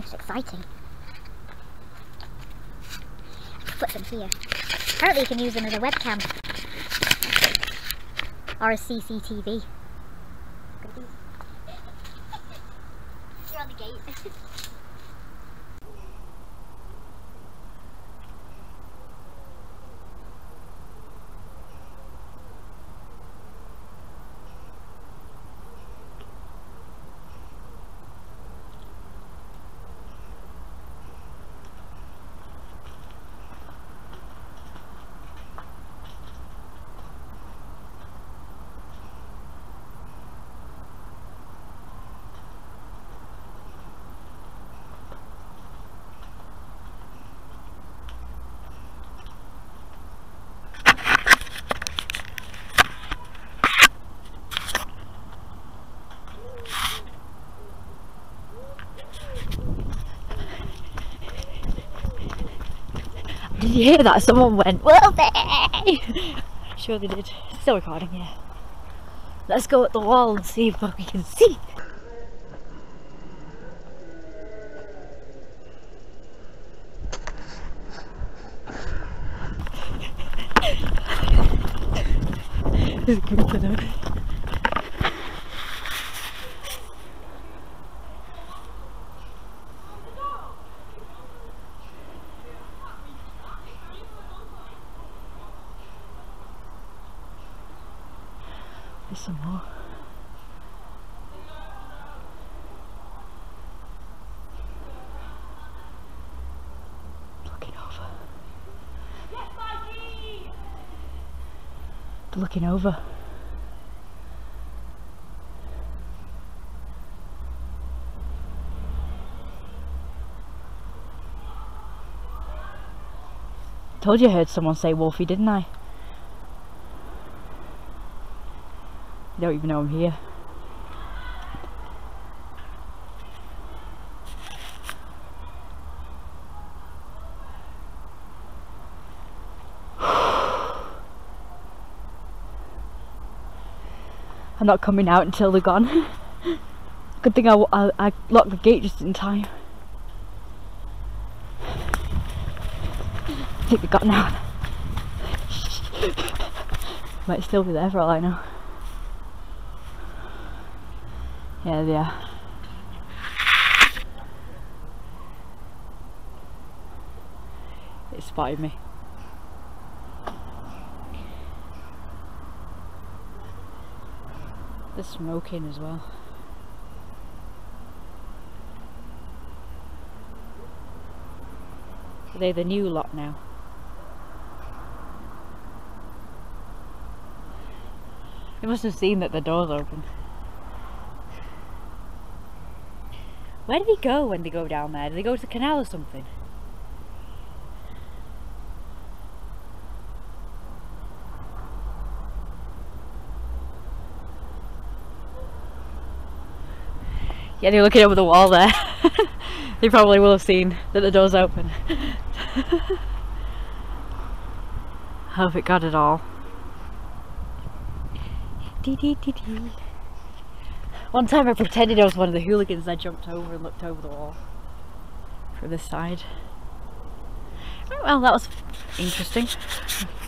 It's exciting. Put them here. Apparently you can use them as a webcam. Or a CCTV. You're on the gate. Did you hear that? Someone went, "Wolfie!" Sure they did. Still recording, yeah. Let's go at the wall and see what we can see. There's a creeper though. There's some more. Looking over. They're looking over. Told you I heard someone say Wolfie, didn't I? You don't even know I'm here. I'm not coming out until they're gone. Good thing I locked the gate just in time. I think they got now. Might still be there for all I know. Yeah, they are. It spotted me. There's smoking as well. Are they the new lot now? They must have seen that the door's open. Where do they go when they go down there? Do they go to the canal or something? Yeah, they're looking over the wall there. They probably will have seen that the door's open. Hope it got it all. Dee dee dee dee. One time I pretended I was one of the hooligans and I jumped over and looked over the wall from this side. Oh, well, that was interesting.